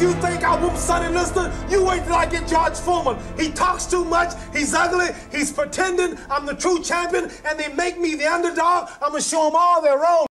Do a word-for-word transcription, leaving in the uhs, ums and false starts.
you think I whoop Sonny Liston, you wait till I get George Foreman. He talks too much, he's ugly, he's pretending I'm the true champion, and they make me the underdog. I'm gonna show them all they're wrong.